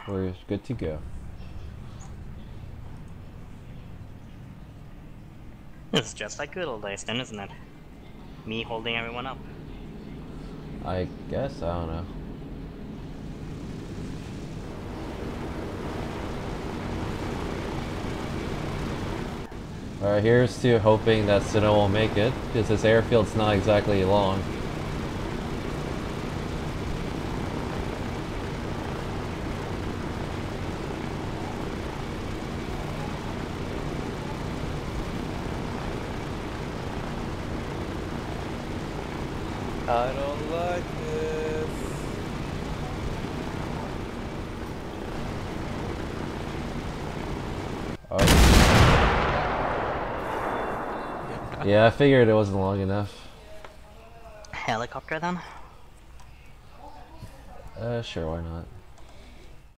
We're good to go. It's just like good old days then, isn't it? Me holding everyone up. I guess, I don't know. Alright, here's to hoping that Sino will make it, because this airfield's not exactly long. I don't like this. Oh. Yeah, I figured it wasn't long enough. Helicopter then? Sure, why not?